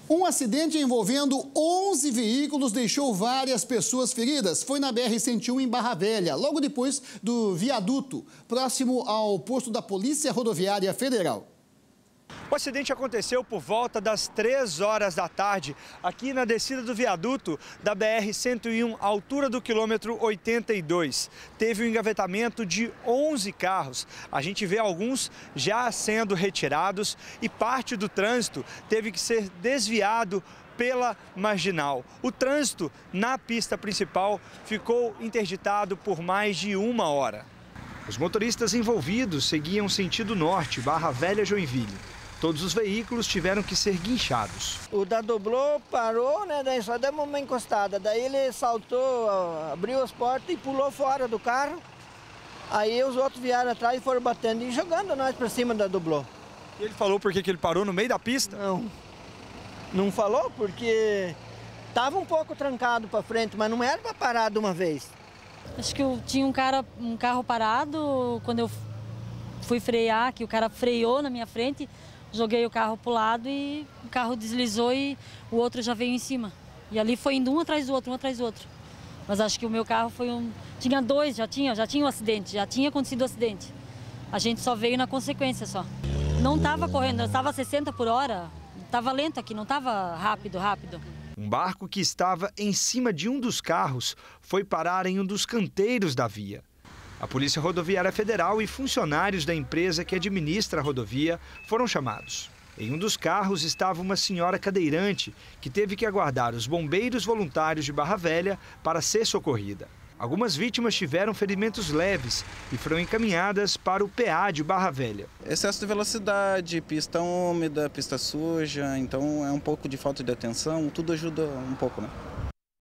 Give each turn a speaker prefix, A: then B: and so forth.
A: Um acidente envolvendo 11 veículos deixou várias pessoas feridas. Foi na BR-101 em Barra Velha, logo depois do viaduto, próximo ao posto da Polícia Rodoviária Federal.
B: O acidente aconteceu por volta das 3 horas da tarde, aqui na descida do viaduto da BR-101, à altura do quilômetro 82. Teve um engavetamento de 11 carros. A gente vê alguns já sendo retirados e parte do trânsito teve que ser desviado pela marginal. O trânsito na pista principal ficou interditado por mais de 1 hora. Os motoristas envolvidos seguiam sentido norte, Barra Velha, Joinville. Todos os veículos tiveram que ser guinchados.
C: O da Doblô parou, né? Daí só deu uma encostada. Daí ele saltou, abriu as portas e pulou fora do carro. Aí os outros vieram atrás e foram batendo e jogando nós para cima da Doblô.
B: E ele falou por que ele parou no meio da pista?
C: Não falou porque estava um pouco trancado para frente, mas não era para parar de uma vez.
D: Acho que tinha um carro parado, quando eu fui frear, que o cara freou na minha frente, joguei o carro para o lado e o carro deslizou e o outro já veio em cima. E ali foi indo um atrás do outro, um atrás do outro. Mas acho que o meu carro foi tinha dois, já tinha um acidente, já tinha acontecido o acidente. A gente só veio na consequência só. Não estava correndo, estava a 60 por hora, estava lento aqui, não estava rápido.
B: Um barco que estava em cima de um dos carros foi parar em um dos canteiros da via. A Polícia Rodoviária Federal e funcionários da empresa que administra a rodovia foram chamados. Em um dos carros estava uma senhora cadeirante que teve que aguardar os bombeiros voluntários de Barra Velha para ser socorrida. Algumas vítimas tiveram ferimentos leves e foram encaminhadas para o PA de Barra Velha.
E: Excesso de velocidade, pista úmida, pista suja, então é um pouco de falta de atenção, tudo ajuda um pouco, né?